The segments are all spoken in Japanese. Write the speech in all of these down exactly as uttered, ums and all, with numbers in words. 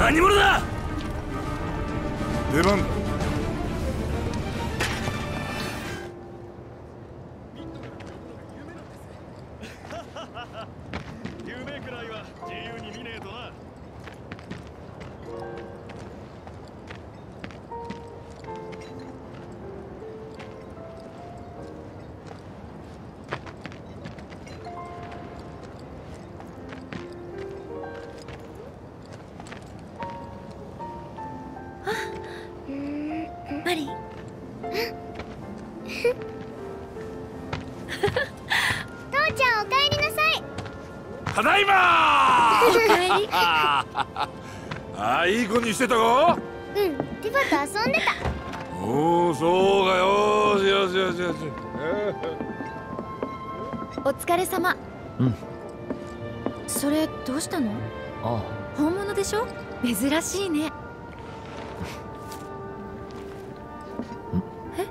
何者だ。 出番だ。 夢くらいは自由に見ねえとな。 マリン。父ちゃんお帰りなさい。 ただいまー。 お帰り。 ああ、いい子にしてたか。 うん、ティファと遊んでた。 おお、そうかよ。よしよしよしよし。 お疲れ様。 うん。 それどうしたの？ ああ、 本物でしょ？珍しいね。え？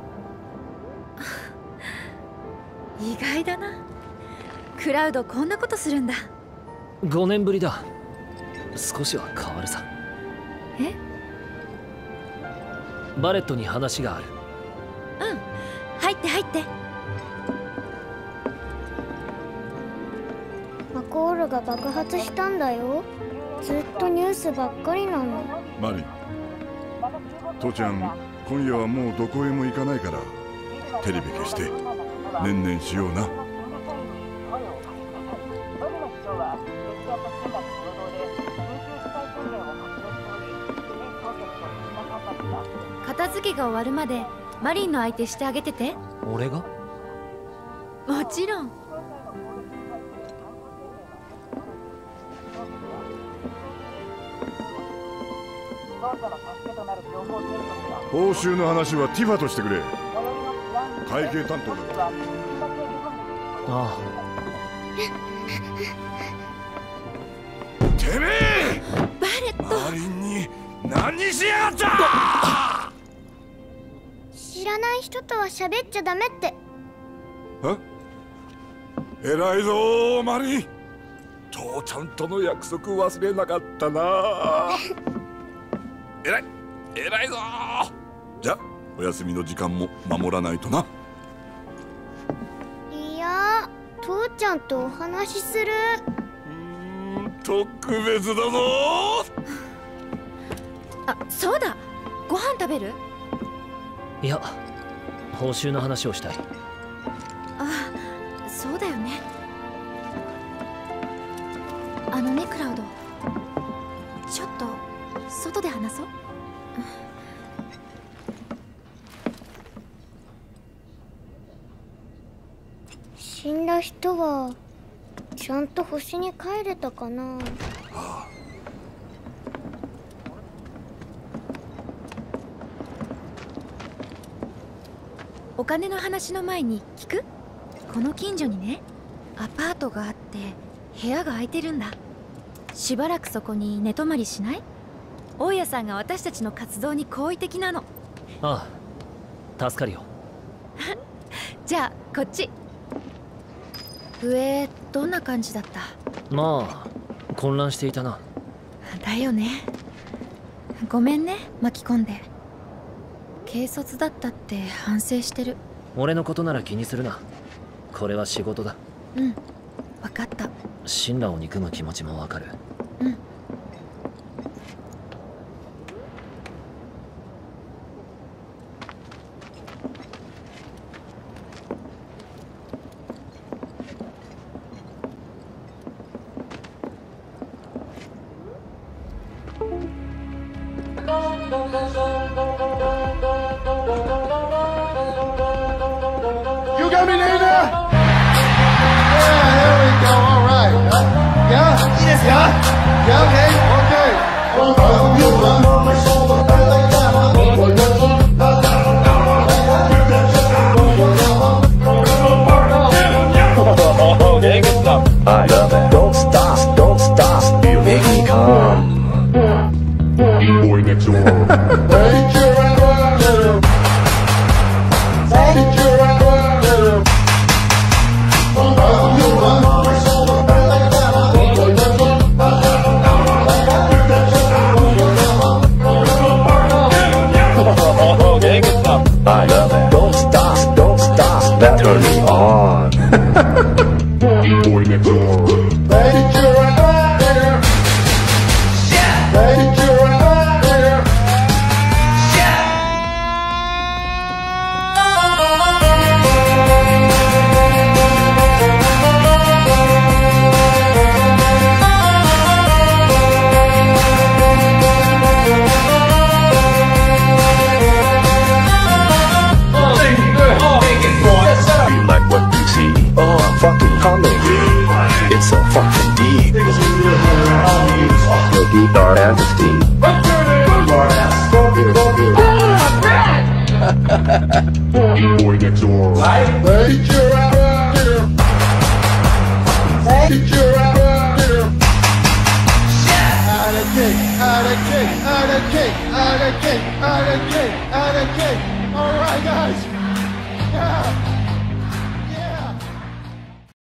意外だな。クラウドこんなことするんだ。 ごねんぶりだ。少しは変わるさ。 え？ バレットに話がある。 うん、入って入って。マコールが爆発したんだよ。ずっとニュースばっかりなの。 マリン、父ちゃん今夜はもうどこへも行かないからテレビ消してねんねんしような。 片付けが終わるまでマリンの相手してあげてて。 俺が？ もちろん。 報酬の話はティファとしてくれ。会計担当だ。 ああ。てめえ！ バレット！ マリンに何しやがった！ 知らない人とは喋っちゃダメって。 え？偉いぞマリン。父ちゃんとの約束忘れなかったな。偉い偉いぞ。じゃあお休みの時間も守らないとな。 いや、父ちゃんとお話しする。 うーん、特別だぞ。 あ、そうだ。ご飯食べる？ いや、報酬の話をしたい。 あ、そうだよね。あのね、クラウド。ちょっと外で話そう。死んだ人はちゃんと星に帰れたかな。 ああ。 お金の話の前に聞く？この近所にね、アパートがあって部屋が空いてるんだ。しばらくそこに寝泊まりしない？大家さんが私たちの活動に好意的なの。 ああ、助かるよ。 じゃあこっち。上どんな感じだった？ まあ混乱していたな。 だよね。ごめんね、巻き込んで。軽率だったって反省してる。 俺のことなら気にするな。これは仕事だ。 うん、分かった。 神羅を憎む気持ちもわかる。 うん。 You got me, Nina? Yeah, there we go. All right. Yeah? Yeah? Yeah, okay. Okay. Okay, good stuff. I love it. Don't stop, don't stop. You make me come. Boy next door. Hey, Kira. Hey, Kira. Oh, you Lord Epstein. Boy next door. Hey, you're out here. Hey, you're out here. Out of kick, out of kick, out of kick, out of kick, out of kick, out of kick. All right, guys. Yeah.